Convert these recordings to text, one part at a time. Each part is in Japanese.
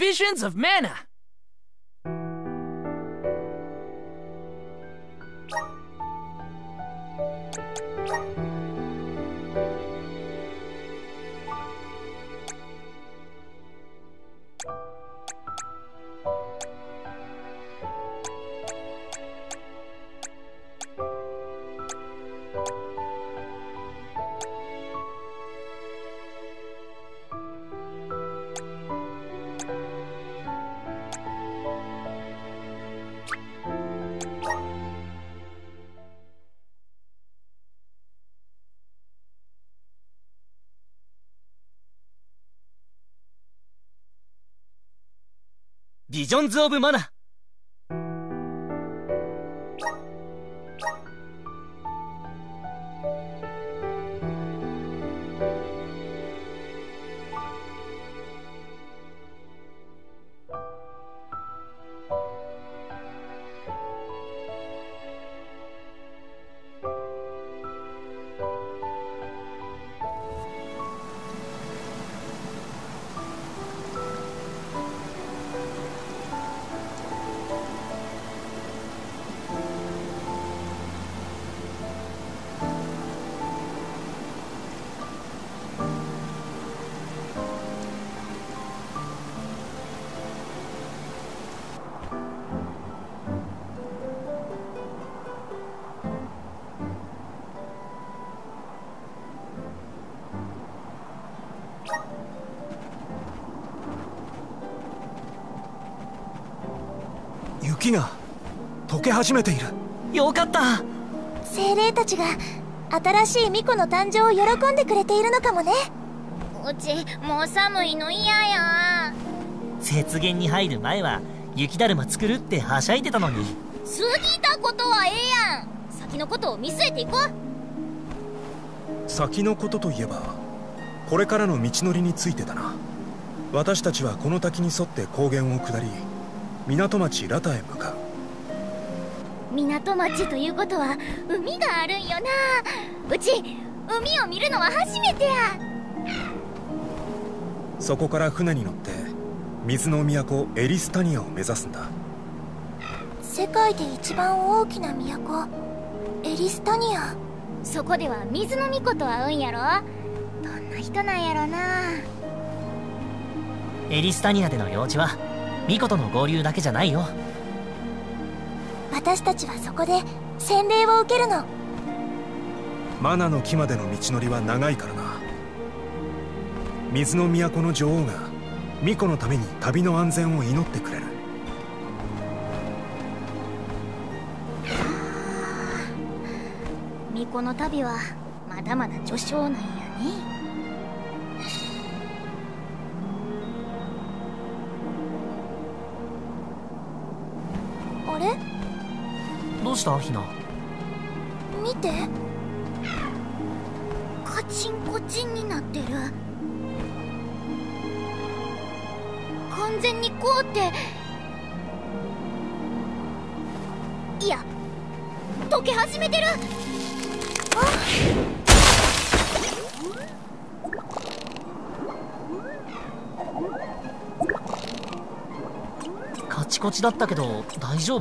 visions of mana. Visions of Mana。 雪が溶け始めている。 よかった。 精霊たちが新しい巫女の誕生を喜んでくれているのかもね。 うちもう寒いの嫌や。 雪原に入る前は雪だるま作るってはしゃいでたのに。 過ぎたことはええやん。先のことを見据えていこう。 先のことといえばこれからの道のりについてだな。私たちはこの滝に沿って高原を下り港町ラタへ向かう。 港町ということは海があるんよな。うち海を見るのは初めてや。 そこから船に乗って水の都エリスタニアを目指すんだ。 世界で一番大きな都エリスタニア。 そこでは水の巫女と会うんやろ。どんな人なんやろな。 エリスタニアでの用事は巫女との合流だけじゃないよ。 私たちはそこで洗礼を受けるの。 マナの木までの道のりは長いからな。水の都の女王が巫女のために旅の安全を祈ってくれる。 巫女の旅はまだまだ序章なんやね。 あれ？ どうしたヒナ？ 見て。 カチンコチンになってる。完全に凍って、いや溶け始めてる。 カチコチだったけど大丈夫？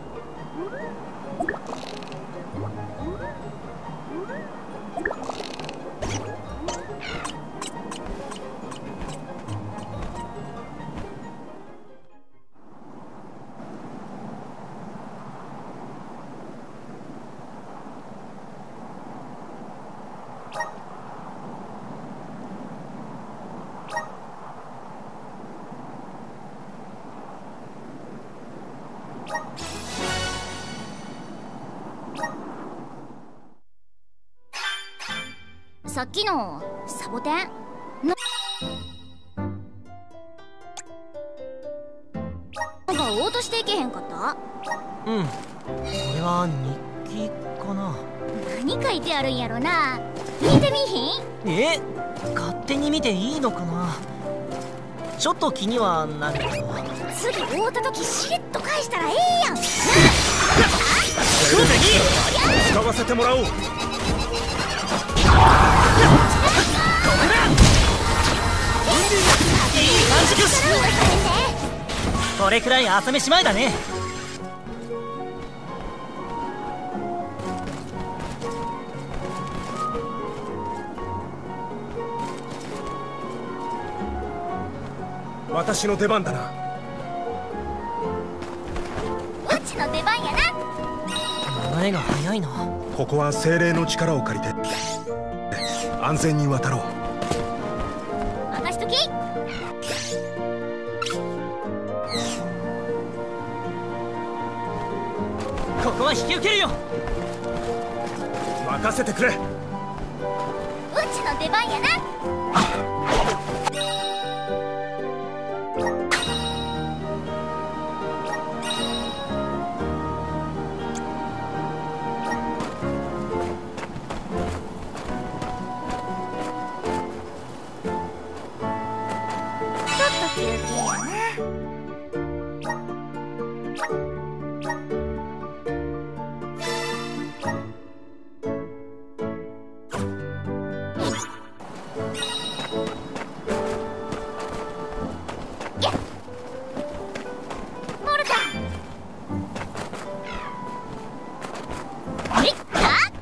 さっきのサボテンなんか応答していけへんかった？ うん、これは日記かな。 何書いてあるんやろな。見てみひん？ 勝手に見ていいのかな。ちょっと気にはなるけど。 次会うた時しれっと返したらええやん。 使わせてもらおう。 いい感じです。 これくらい朝飯前だね。 私の出番だな。 うちの出番やな。 流れが速いな。 ここは精霊の力を借りて安全に渡ろう。 任しとき。 ここは引き受けるよ。 任せてくれ。 うちの出番やな。休憩やな。モルタいった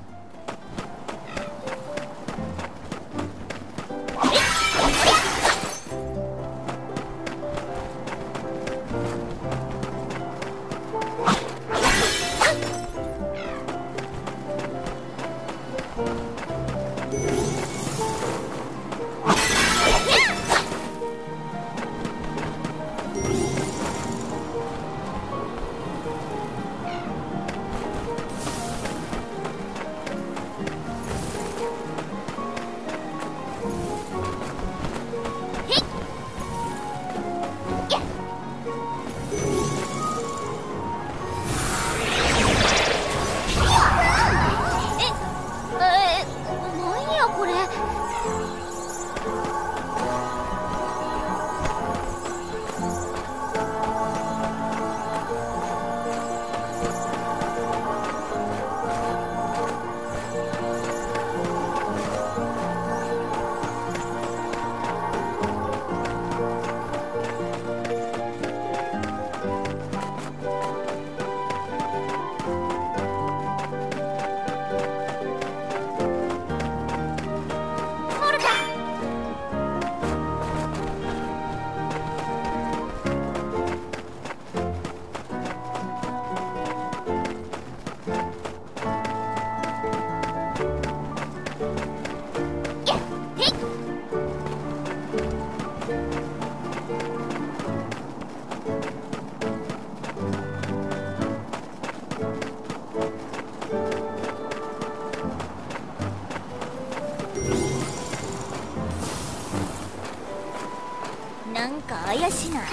なんか怪しない？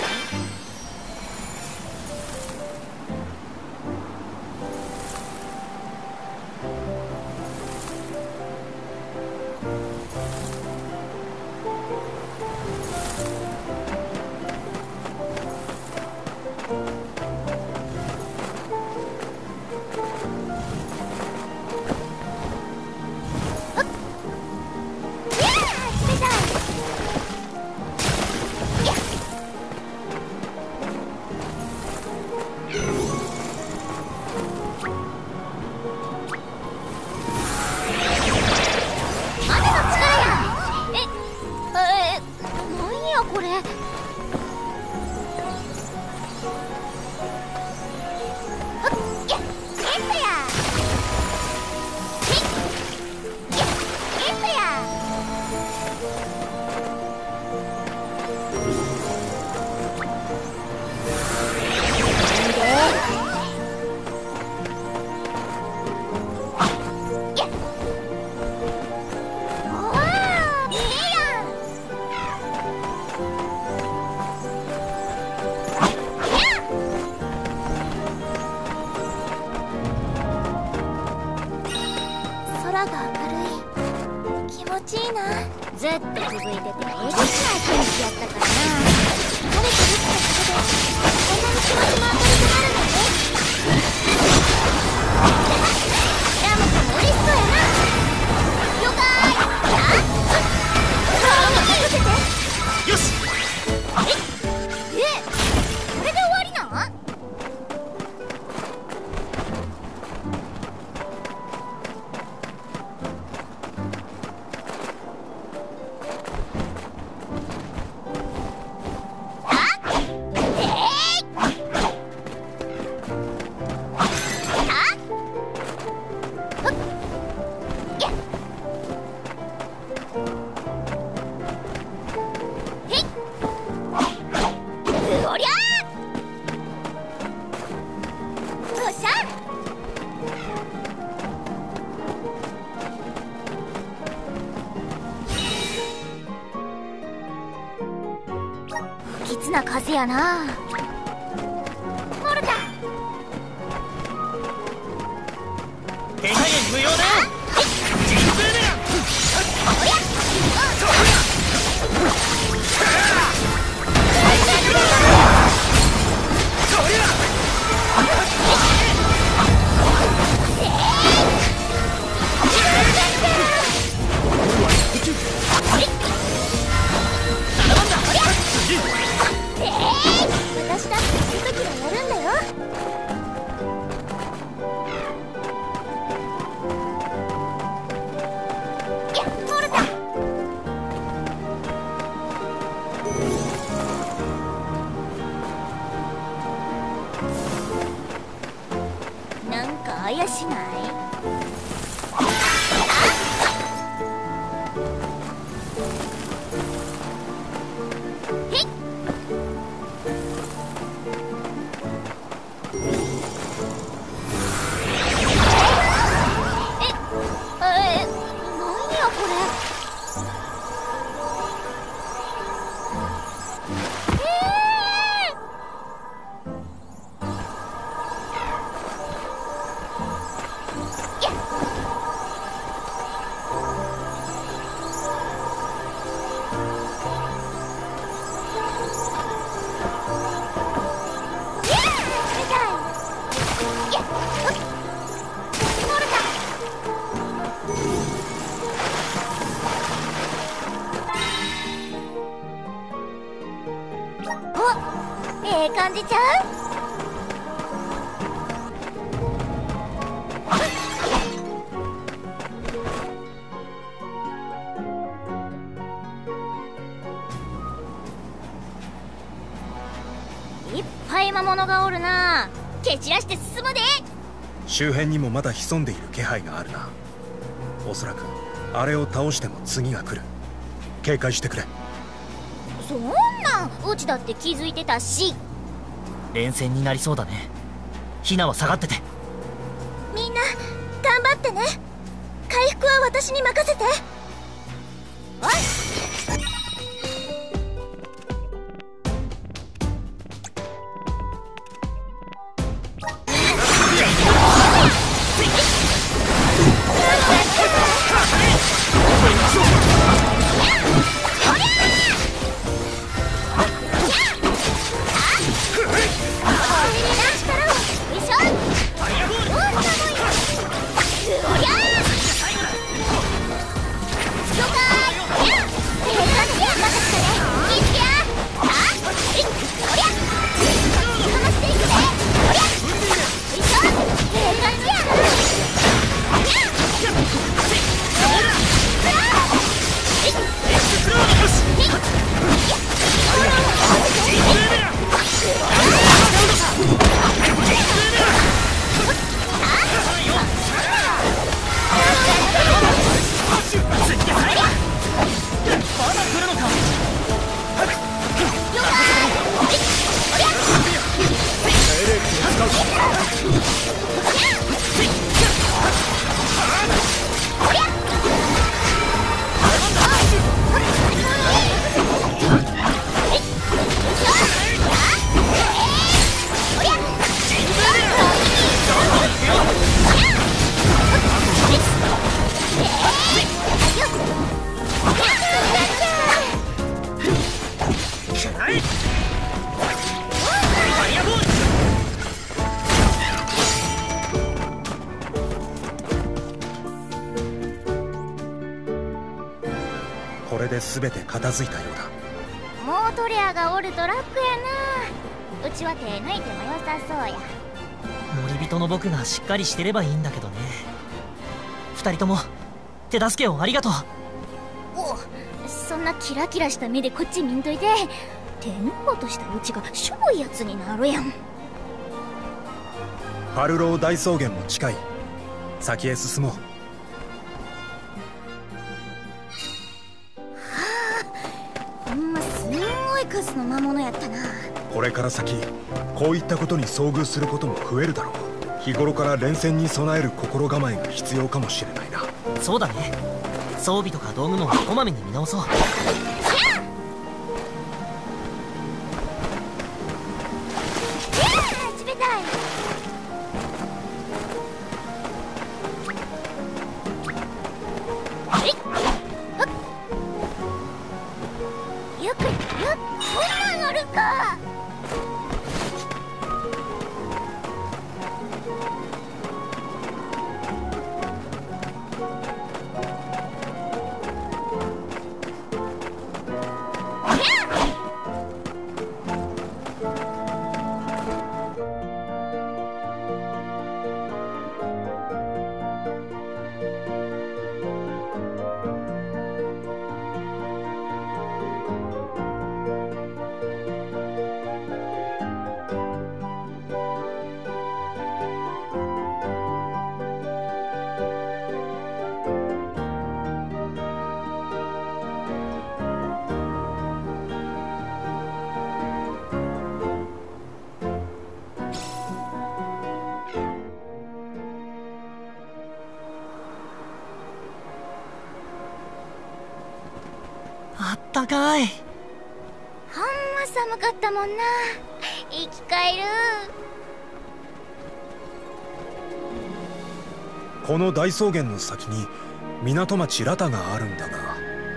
空が明るい。気持ちいいな。 ずっと続いててえげつない天気やったからな。晴れてるってことでこんなに気持ちも明るくなるんだね。ラム君も嬉しそうやな。了解。任せて。 よし。 これで終わり？ っしゃ。不吉な風やな。モルタ。 手加減無用だよ。ジンブーメラン。 おりゃ。 私だってそういう時はやるんだよ。 いや、モルタ。なんか怪しない？ええ感じちゃう？いっぱい魔物がおるな。蹴散らして進むで。 周辺にもまだ潜んでいる気配があるな。おそらくあれを倒しても次が来る。警戒してくれ。 そんなんうちだって気づいてたし。 連戦になりそうだね。ヒナは下がってて。 みんな頑張ってね。回復は私に任せて。 おい。 これで全て片付いたようだ。 モートレアがおると楽やな。うちは手抜いても良さそうや。 森人の僕がしっかりしてればいいんだけどね。二人とも手助けをありがとう。 お、そんなキラキラした目でこっち見んといて。手抜こうとしたうちがしょぼいやつになるやん。 パルロー大草原も近い。先へ進もう。 ほんますんごい数の魔物やったな。 これから先こういったことに遭遇することも増えるだろう。 日頃から連戦に備える心構えが必要かもしれないな。 そうだね。装備とか道具もこまめに見直そう。 冷たい。よくこんなんあるか。 あったかい。 ほんま寒かったもんな。生き返る。 この大草原の先に港町ラタがあるんだが、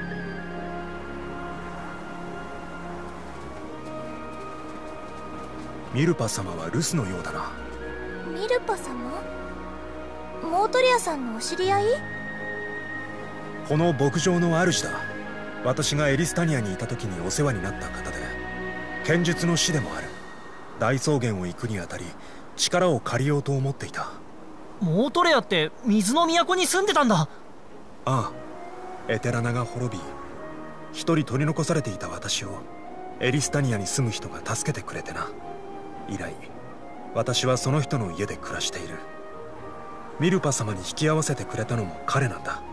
ミルパ様は留守のようだな。 ミルパ様？モートレアさんのお知り合い？ この牧場の主だ。私がエリスタニアにいた時にお世話になった方で、剣術の師でもある。大草原を行くにあたり力を借りようと思っていた。 モートレアって水の都に住んでたんだ。 ああ、エテラナが滅び、一人取り残されていた私をエリスタニアに住む人が助けてくれてな。以来私はその人の家で暮らしている。ミルパ様に引き合わせてくれたのも彼なんだ。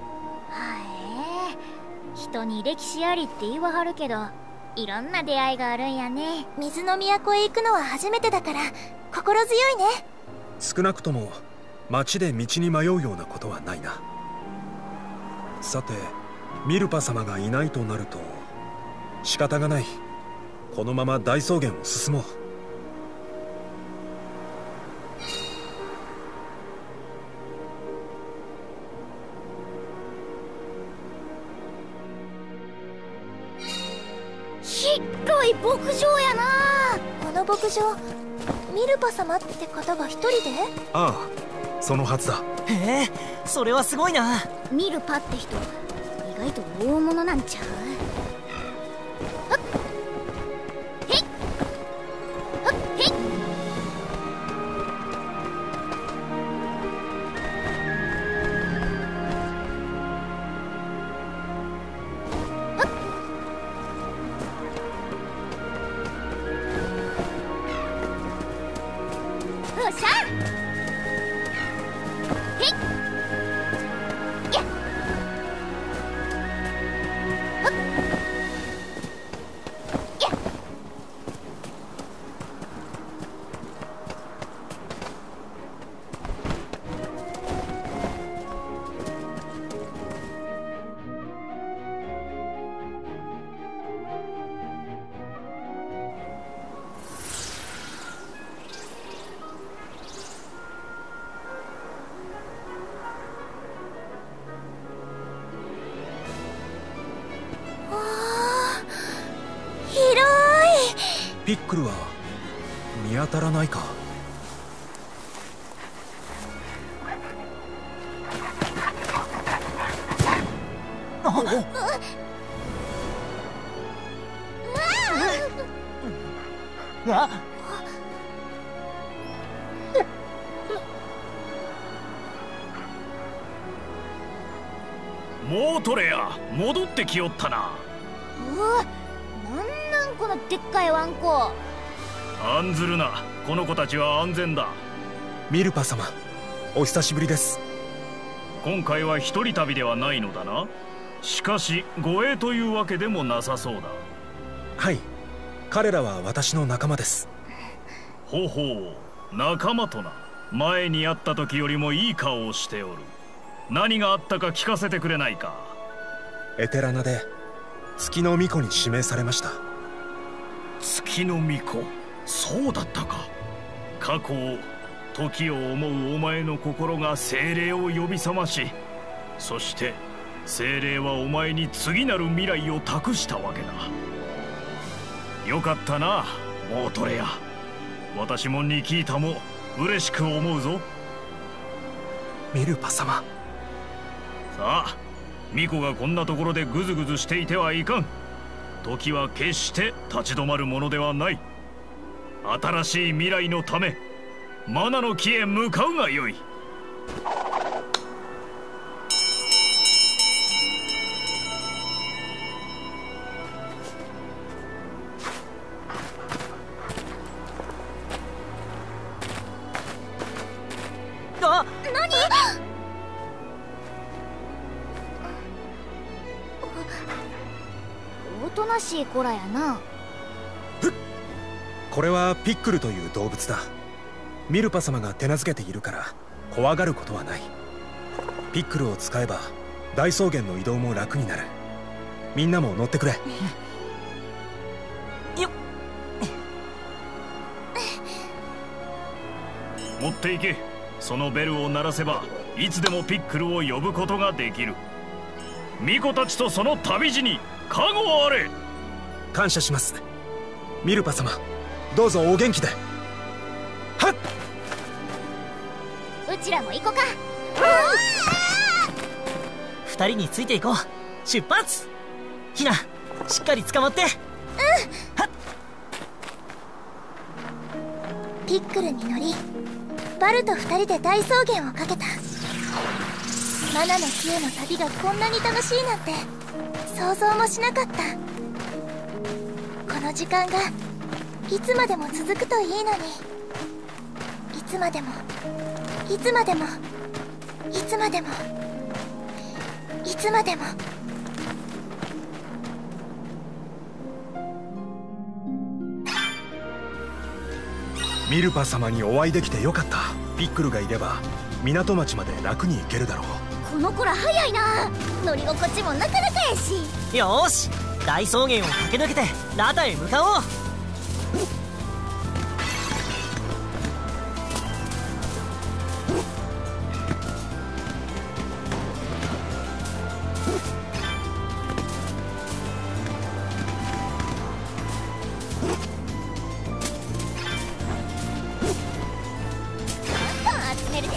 人に歴史ありって言わはるけど、いろんな出会いがあるんやね。 水の都へ行くのは初めてだから心強いね。 少なくとも街で道に迷うようなことはないな。さて、ミルパ様がいないとなると仕方がない。このまま大草原を進もう。 広い牧場やな。 この牧場、ミルパ様って方が一人で？ ああ、そのはずだ。 へえ、それはすごいな。 ミルパって人、意外と大物なんちゃう？はっへいはっへい。よっしゃへいやっほっやっピックルは見当たらないか。 あ、 モートレア、戻ってきよったな。 なんこのでっかいワンコ。 案ずるな、この子たちは安全だ。 ミルパ様、お久しぶりです。 今回は一人旅ではないのだな。しかし護衛というわけでもなさそうだ。 はい、彼らは私の仲間です。 ほほう、仲間とな。 前に会った時よりもいい顔をしておる。何があったか聞かせてくれないか。 エテラナで月の巫女に指名されました。 月の巫女、そうだったか。過去を、時を思うお前の心が精霊を呼び覚まし、そして精霊はお前に次なる未来を託したわけだ。よかったな、モートレア。私もニキータも嬉しく思うぞ。 ミルパ様。 さあ、巫女がこんなところでグズグズしていてはいかん。時は決して立ち止まるものではない。新しい未来のため、マナの木へ向かうがよい。 あ、 何？おとなしい子らやな。 これはピックルという動物だ。ミルパ様が手なずけているから怖がることはない。ピックルを使えば大草原の移動も楽になる。みんなも乗ってくれ。 よっ。 持っていけ。そのベルを鳴らせばいつでもピックルを呼ぶことができる。巫女たちとその旅路に加護あれ。 感謝します。ミルパ様、どうぞお元気で。はっ。 うちらも行こか。 二人についていこう。出発。ヒナ、しっかり捕まって。はっ。 ピックルに乗り、バルと2人で大草原をかけた。マナの木への旅がこんなに楽しいなんて想像もしなかった。この時間がいつまでも続くといいのに。いつまでもいつまでもいつまでもいつまでも。 ミルパ様にお会いできてよかった。ピックルがいれば港町まで楽に行けるだろう。 この子ら早いな。乗り心地もなかなかやし。 よーし、大草原を駆け抜けてラタへ向かおう。 集めるで。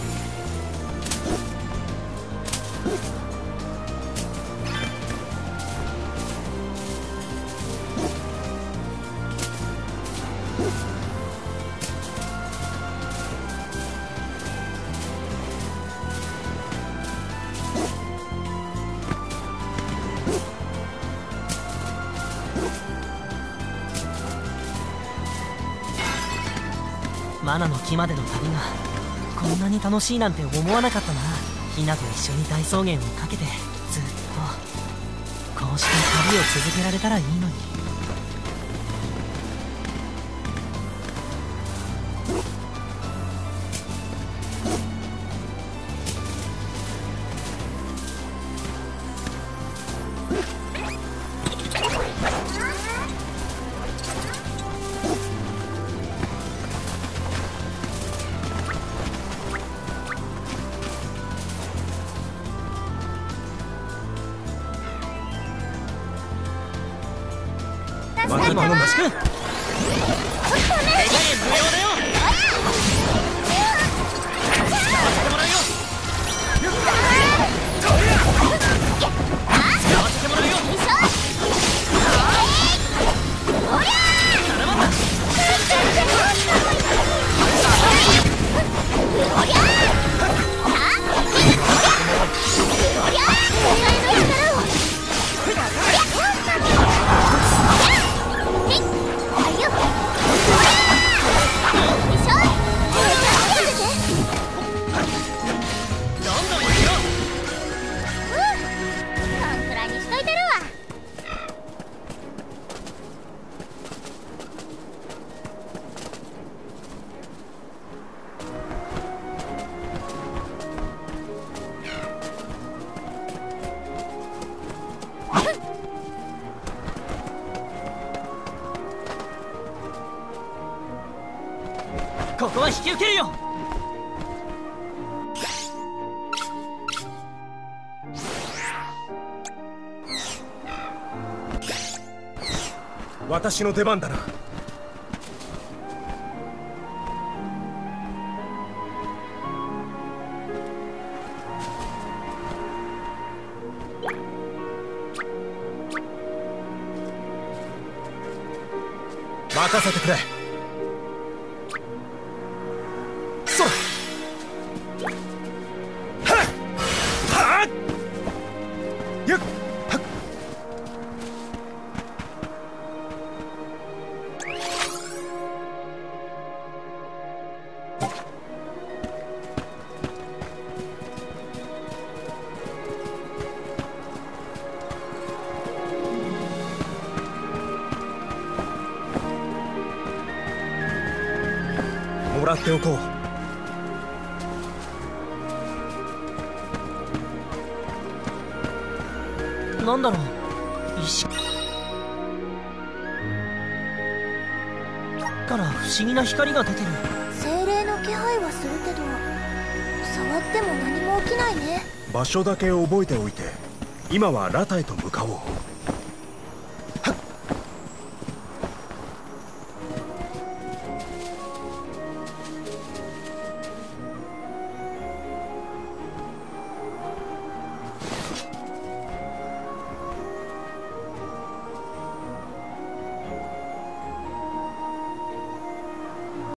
マナの木までの旅がこんなに楽しいなんて思わなかったな。ヒナと一緒に大草原をかけてずっとこうして旅を続けられたらいいのに。 またマナマシ君、 ちょっとね。 無料だよ。使わせてもらうよ。使わせてもらうよ。 大丈夫。 ここは引き受けるよ。 私の出番だな。任せてくれ。そうだ。はっはっやっはっ。もらっておこう。 なんだろう、石から不思議な光が出てる。 精霊の気配はするけど触っても何も起きないね。 場所だけ覚えておいて、今はラタへと向かおう。